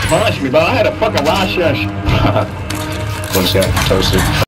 Punch me, bro. I had a fucking raw shush. One shot, toasted.